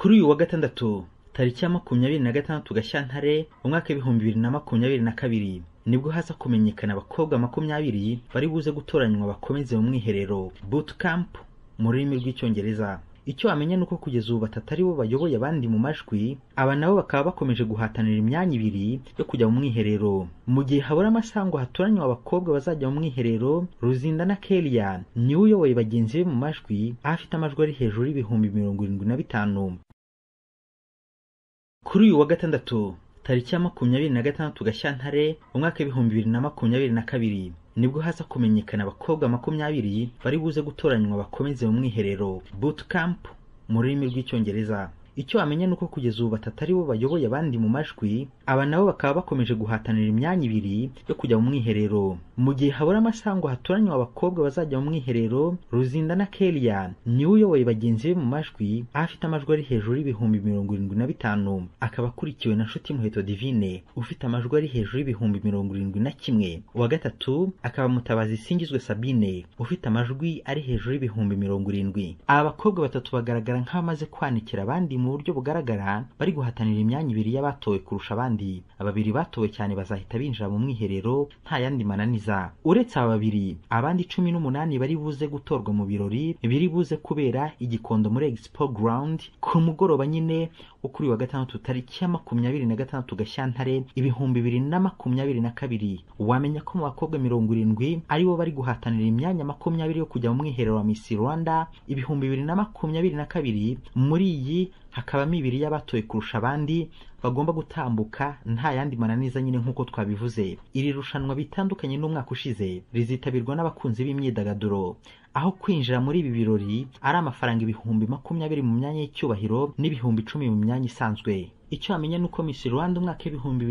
Kuri uyu wa gatandatu tariki ya 26 Gashyantare umwaka 2022 nibwo haza kumenyekana abakobwa 20 bari buze gutoranywa bakomeze mu mwiherero bootcamp mu rurimi rw'icyongereza. Icyo amenya nuko kugeza ubu batatari bo bayoboye abandi mu majwi, aba nabo bakaba bakomeje guhatanira imyanya ibiri yo kujya mu mwiherero. Mu gihe habura amasango hatoranywa abakobwa bazajya mu mwiherero, Ruzindana Kellia ni uyoboye bagenzi be mu majwi, afite amajwi ari hejuru y'ibihumbi 75. Kuri uyu wa gatandatu tariki ya 26 Gashyantare umwaka 2022 nibwo haza kumenyekana abakobwa 20 bari buze gutoranywa bakomeze mu mwiherero bootcamp mu rurimi rw'icyongereza. Icyo amenya nuko kugeza ubu batatari bo bayoboye abandi mu majwi, aba nabo bakaba bakomeje guhatanira imyanya ibiri yo kujya mu mwiherero. Mu gihe habura amasango hatoranywa abakobwa bazajya mu mwiherero, Ruzindana Kellia ni uyoboye bagenzi be mu majwi, afite amajwi ari hejuru y'ibihumbi 75, akaba akurikiwe na Nshuti Muheto Divine ufite amajwi ari hejuru y'ibihumbi 71. Uwa gatatu akaba Mutabazi Singizwe Sabine ufite amajwi ari hejuru y'ibihumbi 70. Aba bakobwa batatu bagaragara nk'abamaze kwanikira abandi mu buryo bugaragara, bari guhatanira imyanya ibiri y'abatowe kurusha abandi. Ababiri batowe cyane bazahita binjira mu mwiherero nta yandi mananiza. Uretse aba babiri, abandi 18 bari buze gutorwa mu birori biri buze kubera igikondo muri Expo Ground ku mugoroba nyine wo kuri wa gatandatu tariki ya 26 Gashyantare 2022. Wamenya ko mu bakobwa 70 ari bo bari guhatanira imyanya 20 yo kujya mu mwiherero wa Miss Rwanda 2022. Muri iyi hakabamo ibiri y'abatoye kurusha abandi bagomba gutambuka nta yandi mananiza nyine nk'uko twabivuze. Iri rushanwa bitandukanye n'umwaka ushize rizitabirwa n'abakunzi b'imyidagaduro, aho kwinjira muri ibi birori ari amafaranga ibihumbi 20 mu myanya y'icyubahiro n'ibihumbi 10 mu myanya isanzwe. Icyo amenya nuko Miss Rwanda umwaka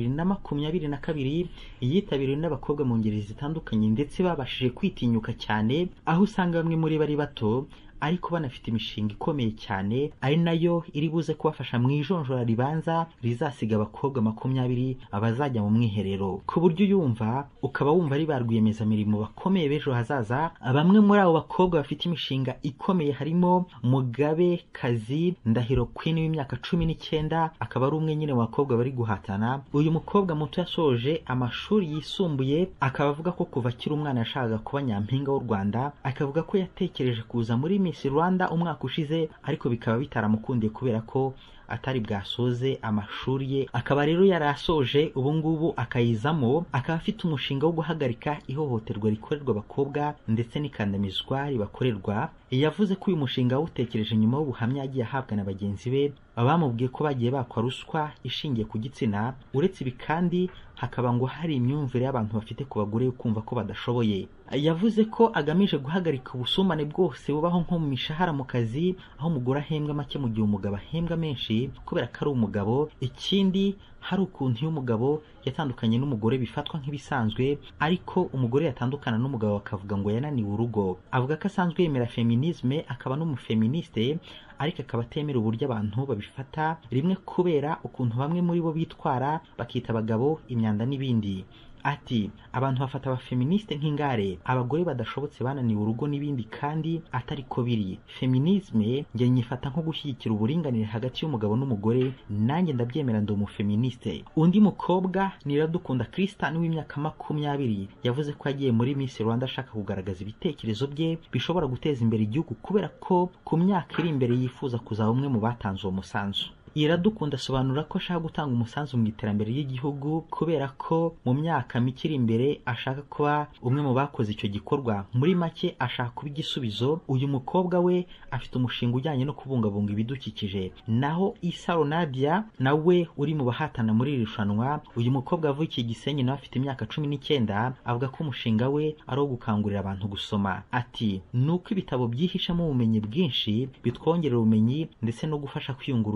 2022 yitabiriwe n'abakobwa mu ngeri zitandukanye ndetse babashije kwitinyuka cyane, aho usanga bamwe muri bari bato ariko banafite imishinga ikomeye cyane, ari nayo iri buze kubafasha mu ijonjora ribanza rizasiga abakobwa 20 abazajya mu mwiherero, ku buryo yumva ukaba wumva ari barwiyemeza mirimo bakomeye b'ejo hazaza. Bamwe muri abo bakobwa bafite imishinga ikomeye harimo Mugabe Kazi Ndahiro Queen w'imyaka 19, akaba ari umwe nyine mu bakobwa bari guhatana. Uyu mukobwa muto yasoje amashuri yisumbuye, akaba avuga ko kuva akiri umwana yashakaga kuba nyampinga w'u Rwanda, akavuga ko yatekereje kuza muri Miss Rwanda umwaka ushize ariko bikaba bitaramukundiye kubera ko atari bwasoze amashuri ye. Akaba rero yarasoje ubu ngubu akayizamo, akaba afite umushinga wo guhagarika ihohoterwa rikorerwa abakobwa ndetse n'ikandamizwa ribakorerwa. Yavuze ko uyu mushinga awutekereje nyuma y'ubuhamya yagiye ahabwa na bagenzi be bamubwiye ko bagiye bakwa ruswa ishingiye ku gitsina. Uretse ibi kandi hakaba ngo hari imyumvire y'abantu bafite ku bagore yo kumva ko badashoboye. Yavuze ko agamije guhagarika ubusumane bwose bubaho nko mu mishahara mu kazi, aho umugore ahembwa make mu gihe umugabo ahembwa menshi kubera ko ari umugabo. Ikindi hari ukuntu iyo umugabo yatandukanye n'umugore bifatwa nk'ibisanzwe, ariko umugore yatandukana n'umugabo akavuga ngo yananiwe urugo. Avuga ko asanzwe yemera feminisme, akaba n'umufeministe, ariko akaba atemera uburyo abantu babifata rimwe kubera ukuntu bamwe muri bo bitwara bakita abagabo imyanda n'ibindi. Ati abantu bafata abafeministe nk'ingare, abagore badashobotse bananiwe urugo n'ibindi, kandi atari ko biri. Feminisme nge nyifata nko gushyigikira uburinganire hagati y'umugabo n'umugore, nanjye ndabyemera ndi umufeministe. Undi mukobwa ni Iradukunda Christian w'imyaka 20 yavuze ko yagiye muri Miss Rwanda ashaka kugaragaza ibitekerezo bye bishobora guteza imbere igihugu, kubera ko ku myaka iri imbere yifuza kuzaba umwe mu batanze uwo musanzu. Iradukunda asobanura ko ashaka gutanga umusanzu mu iterambere ry'igihugu kubera ko mu myaka mike iri imbere ashaka kuba umwe mu bakoze icyo gikorwa. Muri make ashaka kuba igisubizo. Uyu mukobwa we afite umushinga ujyanye no kubungabunga ibidukikije. Naho Isaro Nadia nawe uri mu bahatana muri iri rushanwa, uyu mukobwa avukiye Gisenyi nawe afite imyaka 19, avuga ko umushinga we ari uwo gukangurira abantu gusoma. Ati nuko ibitabo byihishamo ubumenyi bwinshi bitwongerera ubumenyi ndetse no gufasha kwiyungura ubumenyi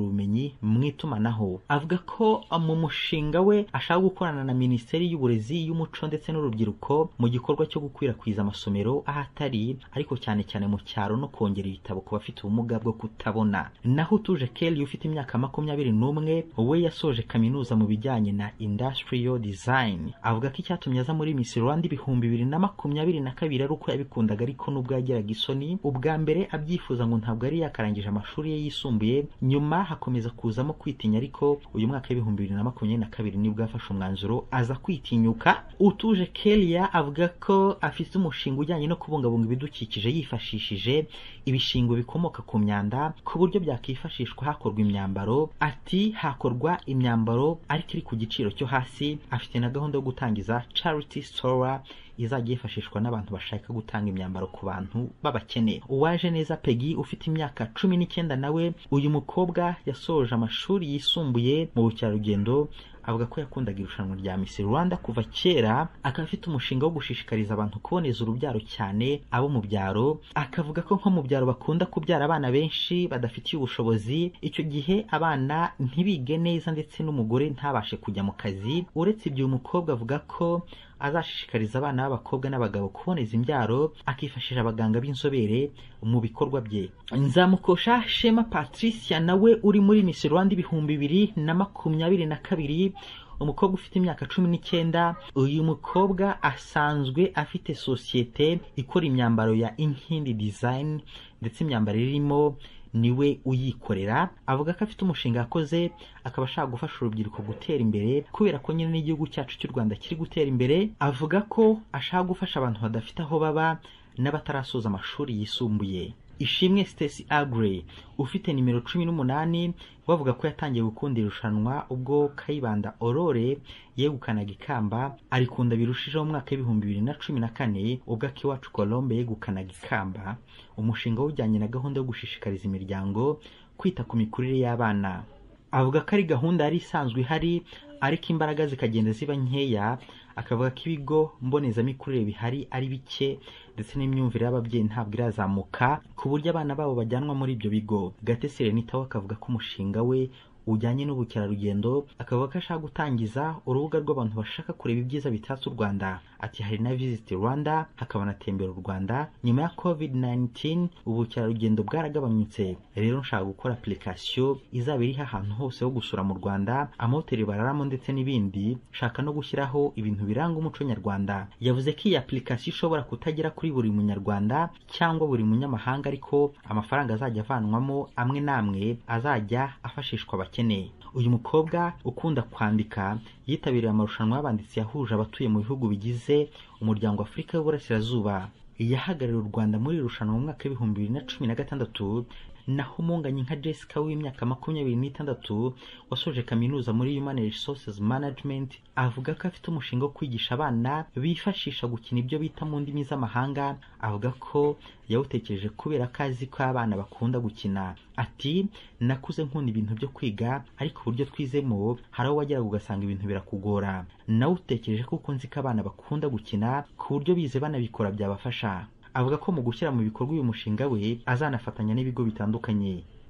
ubumenyi mu itumanaho. Avuga ko mu mushinga we ashaka gukorana na Minisiteri y'Uburezi, y'Umuco ndetse n'Urubyiruko mu gikorwa cyo gukwirakwiza amasomero ahatari, ariko cyane cyane mu cyaro, no kongera ibitabo ku bafite ubumuga bwo kutabona. Naho Utuje Kelly ufite imyaka 21 we yasoje kaminuza mu bijyanye na Industrial Design. Avuga ko icyatumye aza muri Miss Rwanda 2022 ari uko yabikundaga, ariko nubwo yageraga isoni ubwa mbere abyifuza ngo ntabwo yari yakarangije amashuri ye yisumbuye, nyuma hakomeza kuzamo kwitinya, ariko uyu mwaka 2022 nibwo yafashe umwanzuro aza kwitinyuka. Utuje Kelly avuga ko afite umushinga ujyanye no kubungabunga ibidukikije yifashishije ibishingo bikomoka ku myanda, ku buryo byakifashishwa hakorwa imyambaro. Ati hakorwa imyambaro ariko iri ku giciro cyo hasi. Afite na gahunda yo gutangiza charity store izajya yifashishwa n'abantu bashaka gutanga imyambaro ku bantu b'abakene. Uwaje neza Peggy ufite imyaka 19 nawe uyu mukobwa yasoje amashuri yisumbuye mu bukerarugendo. Avuga ko yakundaga irushanwa rya Miss Rwanda kuva kera, akaba afite umushinga wo gushishikariza abantu kuboneza urubyaro, cyane abo mu byaro. Akavuga ko nko mu byaro bakunda kubyara abana benshi badafitiye ubushobozi, icyo gihe abana ntibige neza ndetse n'umugore ntabashe kujya mu kazi. Uretse ibyo, umukobwa avuga ko azashishikariza abana b'abakobwa n'abagabo kuboneza imbyaro, akifashisha abaganga b'inzobere mu bikorwa bye. Nzamukosha Shema Patricia nawe uri muri Miss Rwanda 2022, umukobwa ufite imyaka 19. Uyu mukobwa asanzwe afite sosiyete ikora imyambaro ya Inkindi Design, ndetse imyambaro irimo niwe uyikorera. Avuga ko afite umushinga yakoze, akaba ashaka gufasha urubyiruko gutera imbere, kubera ko nyine n'igihugu cyacu cy'u Rwanda kiri gutera imbere. Avuga ko ashaka gufasha abantu badafite aho baba n'abatarasoza amashuri yisumbuye. Ishimwe Stacy Agre ufite nimero 18 bavuga ko yatangiye gukunda irushanwa ubwo Kayibanda Aurore yegukanaga ikamba. Arikunda birushijeho mu mwaka 2014 ubwo Akiwacu Colombe yegukanaga ikamba. Umushinga ujyanye na gahunda yo gushishikariza imiryango kwita ku mikurire y'abana. Avuga ko ari gahunda yari isanzwe ihari, ariko imbaraga zikagenda ziba nkeya. Akavuga ko ibigo mbonezamikurire bihari ari bike, ndetse n'imyumvire y'ababyeyi ntabwo irazamuka ku buryo abana babo bajyanwa muri ibyo bigo. Gatesi Renita akavuga ko umushinga we ujyanye n'ubukerarugendo, akavuga ko ashaka gutangiza urubuga rw'abantu bashaka kureba ibyiza bitatse u Rwanda. Ati hari na Visit Rwanda, hakaba na Tembera u Rwanda. Nyuma ya COVID-19 ubukerarugendo bwaragabanyutse, rero nshaka gukora application izaba iriho ahantu hose ho gusura mu Rwanda, amahoteli bararamo ndetse n'ibindi. Shaka no gushyiraho ibintu biranga umuco nyarwanda. Yavuze ko iyi application ishobora kutagera kuri buri munyarwanda cyangwa buri munyamahanga, ariko amafaranga azajya avanwamo amwe namwe azajya afashishwa abakeneye. Uyu mukobwa ukunda kwandika yitabiriye amarushanwa y'abanditsi yahuje abatuye mu bihugu bigize umuryango wa Afurika y'Uburasirazuba. Yahagarariye u Rwanda muri irushanwa mu mwaka 2016. Naho umunganye nka Jessica w'imyaka 26 wasoje kaminuza muri Human Resources Management, avuga ko afite umushinga wo kwigisha abana bifashisha gukina ibyo bita mu ndimi z'amahanga. Avuga ko yawutekereje kubera ko azi ko abana bakunda gukina. Ati nakuze nkunda ibintu byo kwiga, ariko uburyo twizemo hari aho wageraga ugasanga ibintu birakugora. Nawutekereje kuko nzi ko abana bakunda gukina, ku buryo bize banabikora byabafasha. Avuga ko mu gushyira mu bikorwa uyu mushinga we azanafatanya n'ibigo bitandukanye.